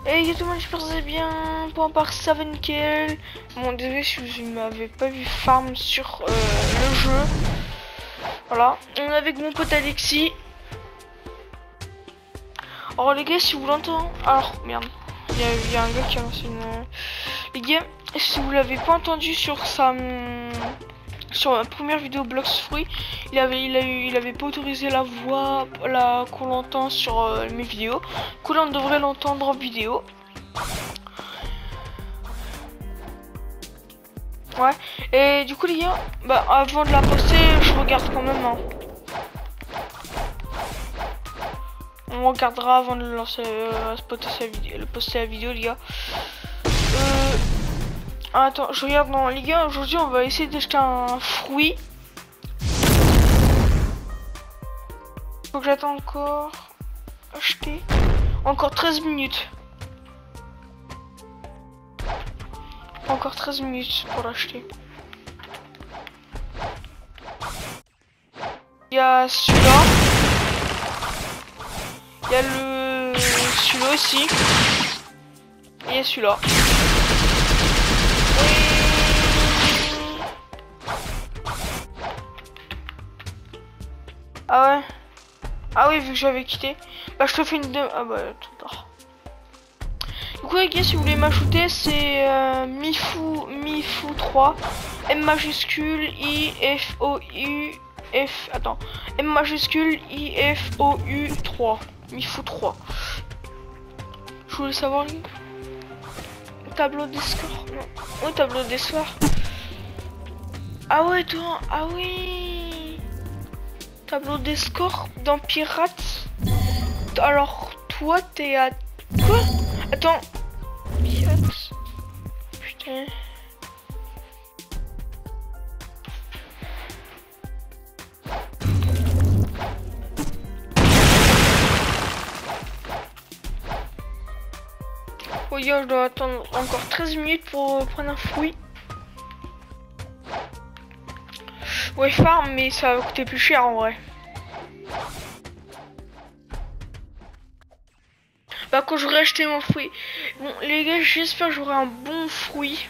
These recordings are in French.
Et yo tout le monde, j'espère que vous allez bien. Point par Savenkel. Bon, désolé si vous ne m'avez pas vu farm sur le jeu. Voilà, on est avec mon pote Alexis. Alors les gars, si vous l'entendez... Alors, merde. Il y a un gars qui a lancé une... Les gars, si vous l'avez pas entendu sur sa... Sur la première vidéo Blox Fruit, il avait pas autorisé la voix qu'on l'entend sur mes vidéos. Du coup là on devrait l'entendre en vidéo. Ouais. Et du coup les gars, bah avant de la poster, je regarde quand même. Hein. On regardera avant de lancer poster la vidéo les gars. Attends, je regarde dans les gars, aujourd'hui on va essayer d'acheter un fruit. Faut que j'attende encore. Acheter. Encore 13 minutes. Encore 13 minutes pour l'acheter. Il y a celui-là. Il y a celui-là aussi. Et il y a celui-là. Ah ouais. Ah oui, vu que j'avais quitté. Bah je te fais une ah bah tout tard. Du coup les gars, si vous voulez m'ajouter, c'est Mifou 3. M majuscule I F O U F. Attends. M majuscule I F O U 3. Mifou 3. Je voulais savoir les... Tableau des scores. Non. Oh, tableau des scores. Ah ouais toi. Ah oui. Tableau des scores dans Pirates. Alors, toi, t'es à... Quoi? Attends. Pirates. Putain. Oh, yo, je dois attendre encore 13 minutes pour prendre un fruit. Ouais, farm, mais ça va coûter plus cher en vrai. Bah, quand j'aurai acheté mon fruit. Bon, les gars, j'espère que j'aurai un bon fruit.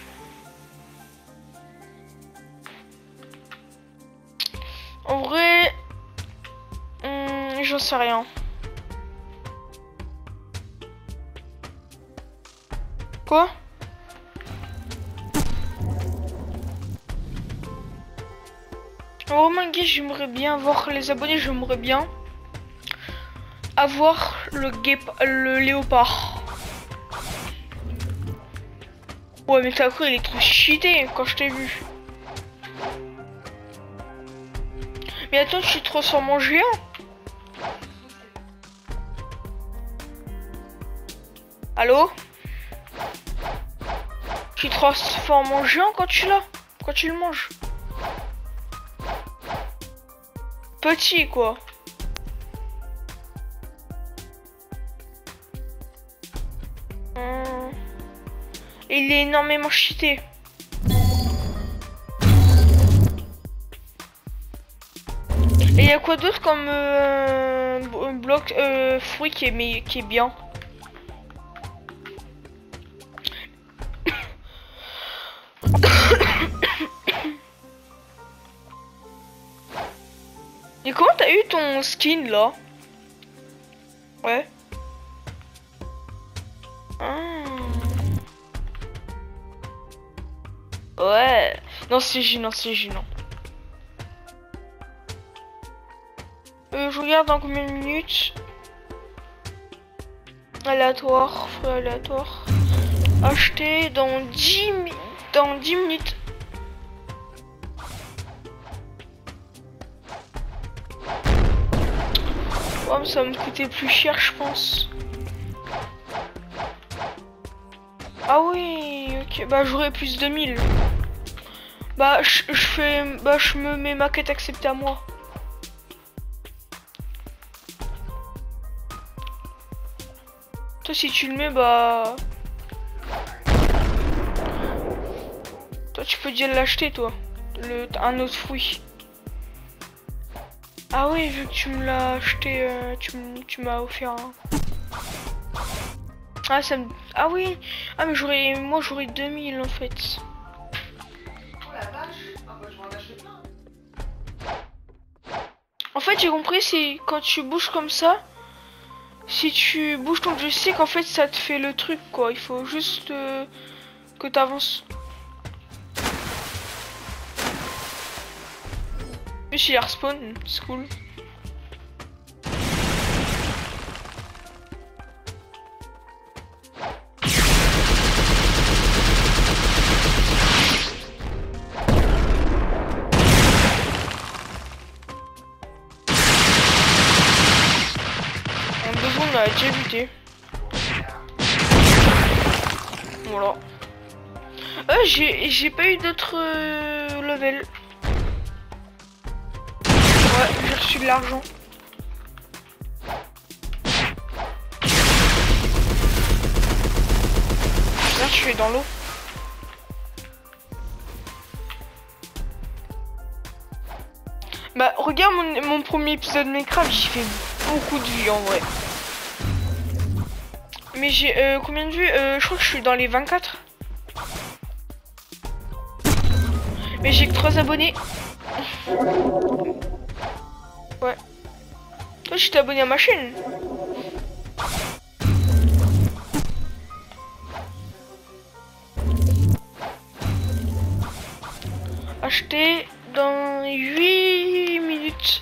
En vrai, j'en sais rien. Quoi? Vraiment, gars, j'aimerais bien avoir les abonnés, j'aimerais bien avoir le léopard. Ouais, mais t'as cru, il est trop cheaté quand je t'ai vu. Mais attends, tu te transformes en géant? Allô? Tu te transformes en géant quand tu l'as? Quand tu le manges? Petit quoi. Il est énormément cheaté. Et il y a quoi d'autre comme bloc fruit qui est bien? Et comment t'as eu ton skin là? Ouais. Ouais. Non, c'est gênant, c'est gênant. Je regarde dans combien de minutes. Aléatoire, fruit aléatoire. Acheter dans 10 minutes. Oh, ça va me coûter plus cher, je pense. Ah oui, ok. Bah, j'aurai plus de 1000. Bah, je me mets ma quête acceptée à moi. Toi, si tu le mets, bah... Toi, tu peux déjà l'acheter, toi. Un autre fruit. Ah oui, vu que tu me l'as acheté, tu m'as offert un... Ah, ça me... Ah oui. Ah, mais j'aurais... Moi, j'aurais 2000 en fait. Oh la vache. Ah bah je vais en acheter plein. En fait, j'ai compris, c'est quand tu bouges comme ça. Si tu bouges ton joystick, en fait, ça te fait le truc, quoi. Il faut juste que t'avances. Mais il respawn, c'est cool. On a déjà buté. Voilà. J'ai pas eu d'autres level. Ouais, j'ai reçu de l'argent. Là, je suis dans l'eau. Bah, regarde mon premier épisode Minecraft, j'ai fait beaucoup de vues en vrai. Mais j'ai combien de vues? Je crois que je suis dans les 24. Mais j'ai que 3 abonnés. Ouais. Toi, je t'ai abonné à ma chaîne. Acheter dans 8 minutes.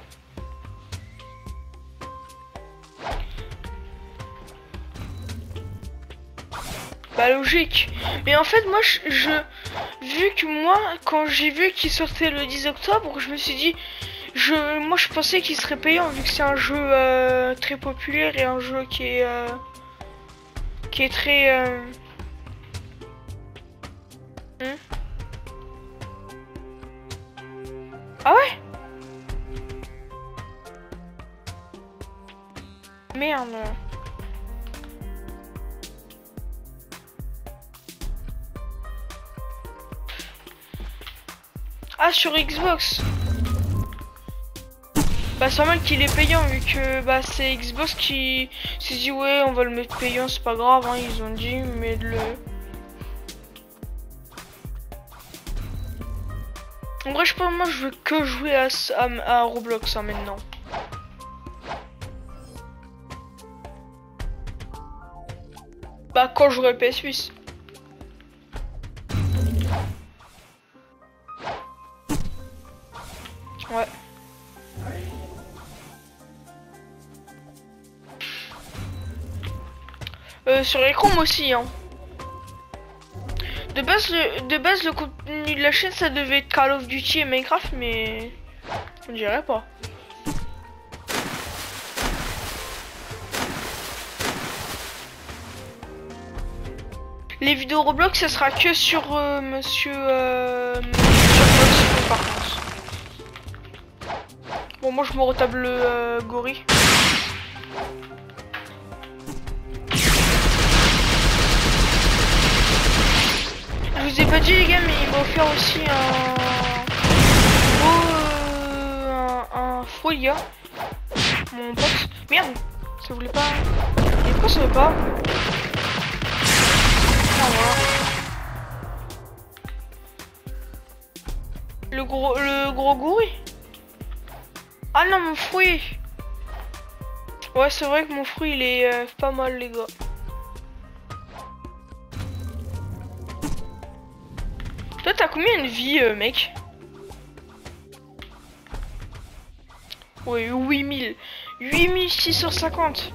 Bah logique. Mais en fait moi vu que moi quand j'ai vu qu'il sortait le 10 octobre, je me suis dit moi je pensais qu'il serait payant vu que c'est un jeu très populaire et un jeu qui est très Ah ouais? Merde. Ah, sur Xbox. Bah c'est normal qu'il est payant vu que bah c'est Xbox qui s'est dit ouais on va le mettre payant, c'est pas grave hein, ils ont dit mais le... En vrai je pense moi je veux que jouer à Roblox hein, maintenant. Bah quand j'aurai PS8. Ouais. Sur l'écran moi aussi hein. De base le contenu de la chaîne ça devait être Call of Duty et Minecraft mais on dirait pas. Les vidéos Roblox ça sera que sur monsieur sur par contre. Bon moi je me retable le gorille. Je vous ai pas dit les gars mais il m'a offert aussi un faux les gars. Mon pote. Merde, ça voulait pas. Et pourquoi ça veut pas? Ah, voilà. Le gros gorille. Ah non mon fruit. Ouais c'est vrai que mon fruit il est pas mal les gars. Toi t'as combien de vie mec? Ouais 8000. 8650.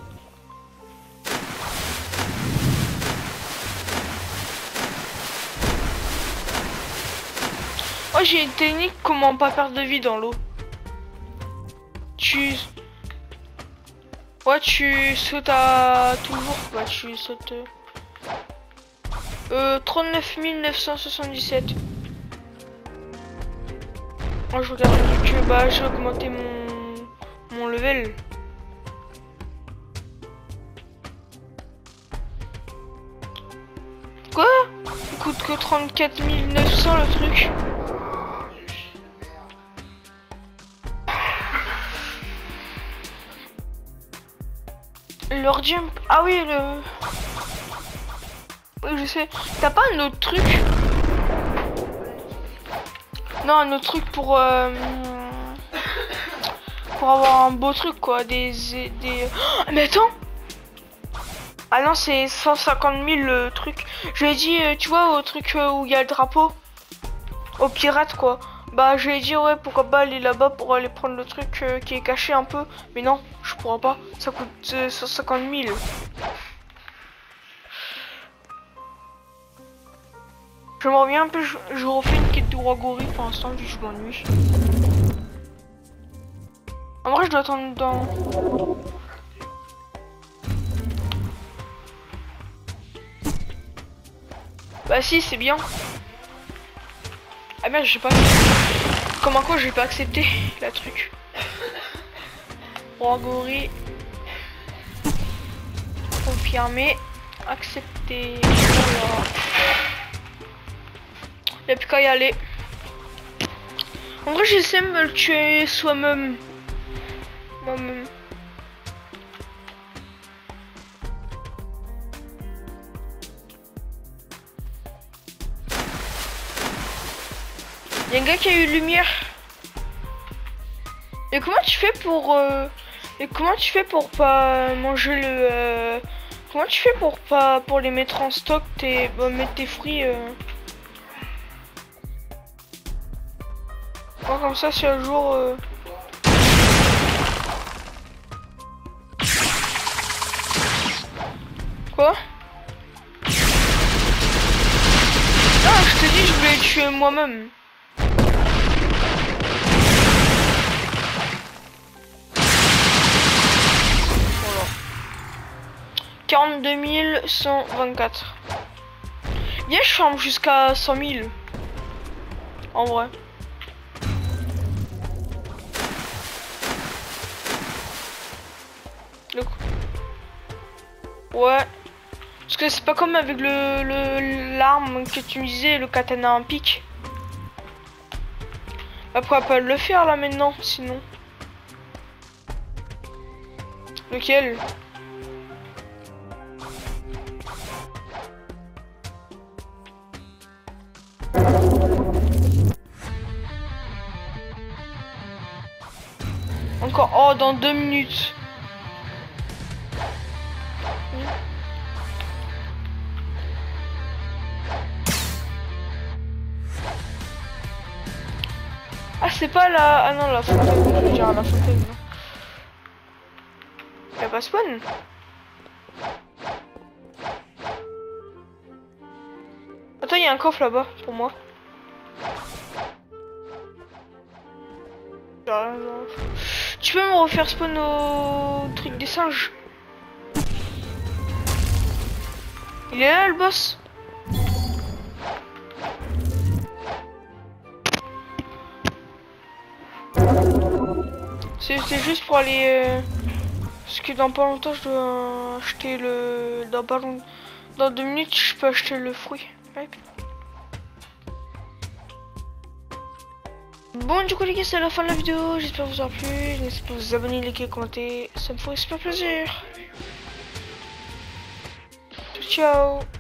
Oh j'ai une technique comment pas perdre de vie dans l'eau. Ouais tu sautes à toujours. Ouais tu sautes 39 977. Moi je regarde que bah j'ai augmenté mon level. Quoi? Il coûte que 34 900 le truc. Leur jump. Ah oui le... Oui, je sais. T'as pas un autre truc? Non, un autre truc pour avoir un beau truc, quoi. Oh, mais attends! Ah non, c'est 150 000 le truc. Je lui ai dit, tu vois, au truc où il y a le drapeau. Aux pirates, quoi. Bah, je lui ai dit, ouais, pourquoi pas aller là-bas pour aller prendre le truc qui est caché un peu. Mais non, je pourrais pas. Ça coûte 150 000. Je me reviens un peu, je refais une quête de roi gorille pour l'instant, vu que je m'ennuie. En vrai, je dois attendre dans... Bah si, c'est bien. Ah merde, j'ai pas... Comment quoi, j'ai pas accepté la truc. Roi gorille. Confirmé. Accepté. Voilà. Y'a plus qu'à y aller. En vrai, j'essaie de me le tuer soi-même. Moi-même. Y'a un gars qui a eu lumière. Et comment tu fais pour pas manger le comment tu fais pour les mettre en stock, mettre tes fruits comme ça si un jour Quoi? Non, je te dis, je voulais le tuer moi-même. Voilà. 42 124. Viens, je ferme jusqu'à 100 000. En vrai. Ouais. Parce que c'est pas comme avec l'arme que tu disais, le katana en pique. Bah, pourquoi pas le faire là maintenant, sinon? Lequel? Encore, oh, dans 2 minutes. Ah, c'est pas la... Ah non, la fontaine, je veux dire la fontaine. Y'a pas spawn? Attends, y'a un coffre là-bas, pour moi. Tu peux me refaire spawn au truc des singes? Il est là, le boss? C'est juste pour aller... Parce que dans pas longtemps, je dois acheter le... Dans 2 minutes, je peux acheter le fruit. Ouais. Bon, du coup, les gars, c'est la fin de la vidéo. J'espère vous aura plu. N'hésitez pas à vous abonner, liker, commenter. Ça me ferait super plaisir. Ciao.